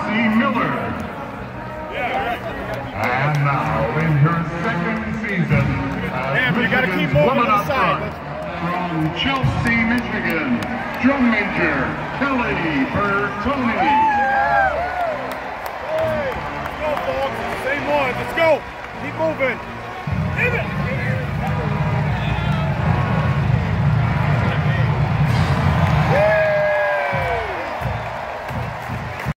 Miller. And now in her second season as Michigan's woman up front, from Chelsea, Michigan, drum major Kelly Bertoni. Let's go, folks. Same one. Let's go. Keep moving. Hit it.